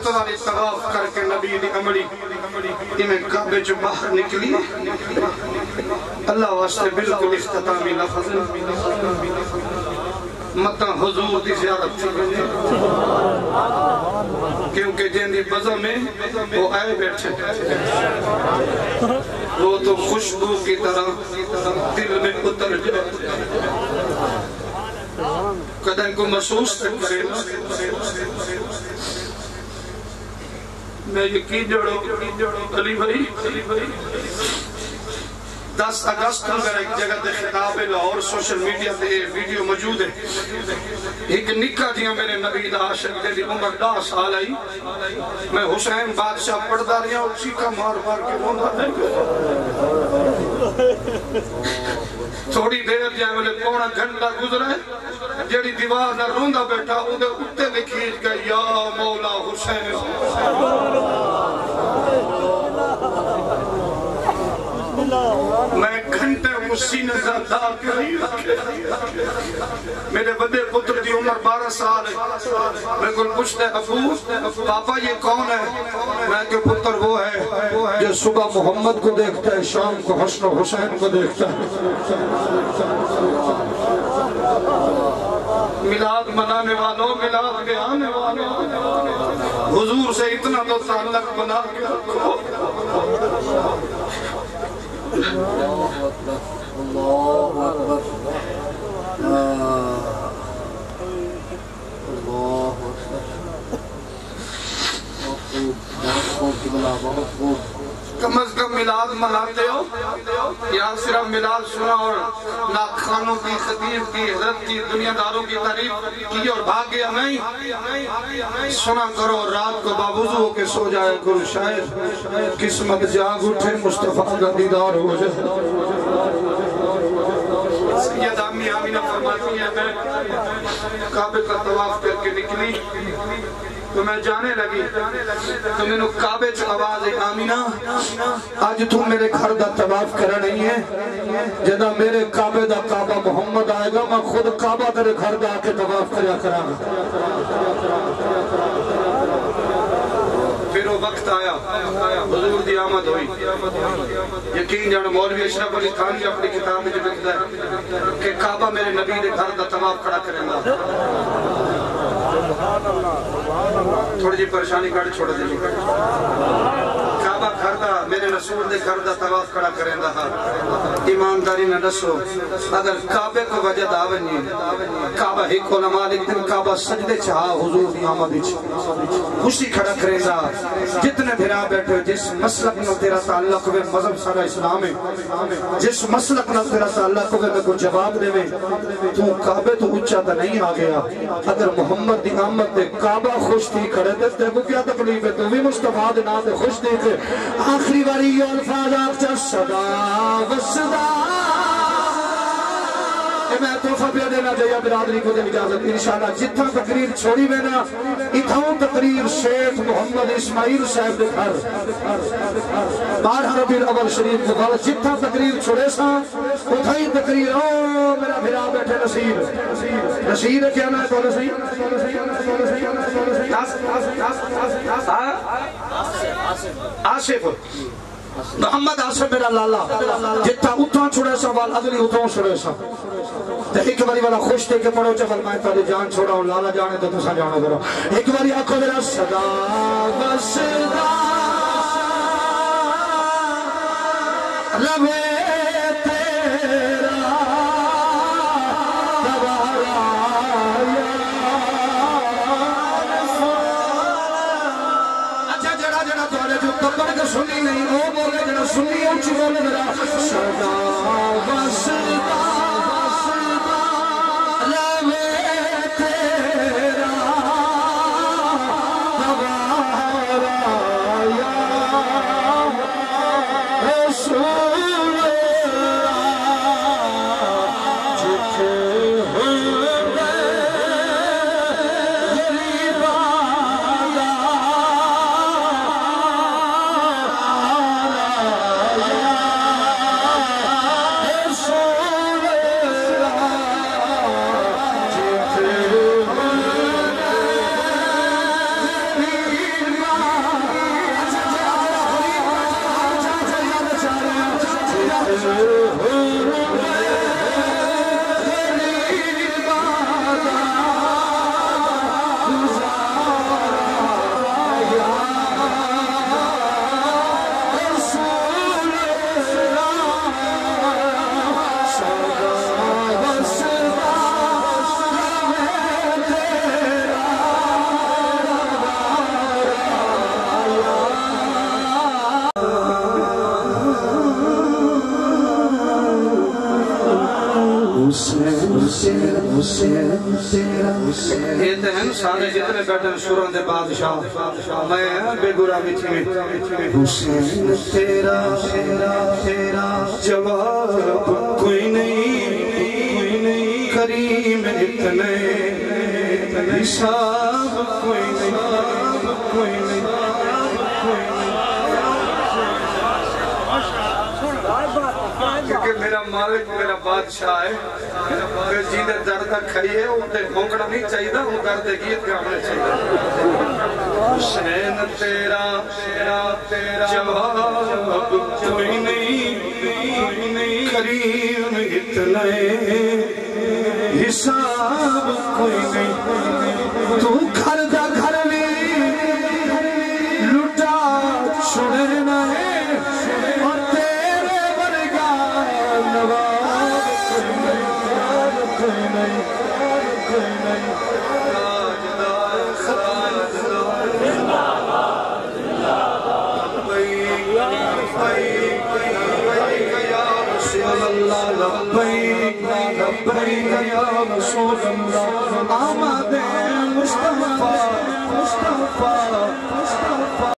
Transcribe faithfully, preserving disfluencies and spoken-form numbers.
سات والی طواف کر کے نبی دی امڑی انہیں کعبے جو باہر نکلی اللہ واسطے بالکل اختتامی لفظ مطا حضور دی زیارت تھی بنے کیونکہ جن دی بزا میں وہ آئے بیٹھے وہ تو خوشبو کی طرح دل میں اتر جائے قدر کو محسوس تک کرے میں یقین جوڑو علی بھائی دس اگست کو اگر ایک جگہ دے خطاب لاہور سوشل میڈیا دے ویڈیو موجود ہے ایک نکا دیا میرے نبی دا عاشق دے دی عمر دا سال آئی میں حسین بادشاہ پڑھدا رہا اور چیکا مار مار کے رونا نہیں تھوڑی دیر جائے ملے پونا گھنٹہ گزرے جیڑی دیوار نہ روندہ بیٹھا اندھے اٹھتے لکھیج گئے یا مولا حسین میں گھنٹے مسینہ زیادہ کے نہیں رکھے میرے بڑے پتر دی عمر بارہ سال ہے میں کل پوچھتے ابو پاپا یہ کون ہے میں کہ پتر وہ ہے جو صبح محمد کو دیکھتا ہے شام کو حسن و حسین کو دیکھتا ہے ملاد منانے والوں ملاد کے آنے والوں حضور سے اتنا تو تعلق بنا کے رکھو اللہ اکبر اللہ اکبر اللہ اکبر کم از کم ملاد مناتے ہو یا صرف ملاد سنا اور ناخانوں کی خطیب کی حضرت کی دنیا داروں کی تعریف کی اور بھاگ گیا نہیں سنا کرو رات کو باوضو ہو کے سو جائے کرو شاید قسمت جاگ اٹھے مصطفیٰ کا دیدار ہو جائے سید امی آمینہ فرماتی ہے میں کعبے کا طواف کر کے نکلی تو میں جانے لگی تو میں نے کعبے چ آواز ہے آمینہ آج تو میرے گھر دا طواف کرا نہیں ہے جدا میرے کعبے دا کعبہ محمد آئے گا میں خود کعبہ تیرے گھر دا کے طواف کریا کرا گا پھر وہ وقت آیا حضور دی آمد ہوئی یقین جانا مولوی اشرف علی تھانی اپنی کتاب میں جو لکھتا ہے کہ کعبہ میرے نبی دے گھر دا طواف کھڑا کریں گا تھوڑی جی پریشانی کاڑی چھوڑ دیں کعبہ گھر دا میرے رسول دے گھر دا طواف کھڑا کریں دا ایمانداری نہ رسو اگر کعبے کو وجہ داونی کعبہ ایک علماء لیکن کعبہ سجدے چاہا حضور دی آمدی چھا خوشی کھڑا کریں دا جتنے بھرا بیٹھے جس مسلک نو تیرا تعلق ہوئے مذہب سارا اسلام ہے جس مسلک نو تیرا تعلق ہوئے میں کو جواب دے میں تو کعبے تو اچھا تا نہیں آگیا اگر محمد دی آمد دے کعبہ خوش تھی کھڑے دے تے کو کیا تکلیف ہے تو بھی مصطفیٰ دے نام دے خوش دے کہ آخری باری یہ الفاظ آکتا صدا و صدا میں توفہ پہ دینا چاہیے برادری کو دے اجازت انشاءاللہ جتنا تقریر چھوڑی میں نا اتھاؤں تقریر شیخ محمد اسماعیل صاحب دے گھر بارہ ربیع الاول شریف کو بارہ جتنا تقریر چھوڑے سا اتھائی تقریر او میرا بھرا بیٹھے نصیر نصیر کیا نا ہے تو نصیر آصف محمد آصف میرا لالا جتنا اتھاں چھوڑے سا وال اگلی اتھاں چھوڑے سا ایک باری والا خوش تھے کہ پڑھو چبل میں تاری جان چھوڑا ہوں لالا جانے تو تسا جانا کرو ایک باری آنکھو میرا صدا و صدا لبے تیرا دوارا اچھا جڑا جڑا توڑے جو کبر کے سنی نہیں وہ بولے جڑا سنی اونچی بولے میرا صدا و صدا یہ تو ہیں سارے جتنے بیٹھے سوران دے بادشاہ میں بے گرا مٹھی میں حسین تیرا جواب کوئی نہیں کریم اتنے حساب کوئی نہیں کوئی نہیں کیونکہ میرا مالک میرا بادشاہ ہے پھر جیدے دردہ کھڑی ہے انہیں بھونکڑا نہیں چاہیے ان دردے گیت گانے چاہیے حسین تیرا جواب کوئی نہیں کریم اتنے حساب کوئی نہیں تو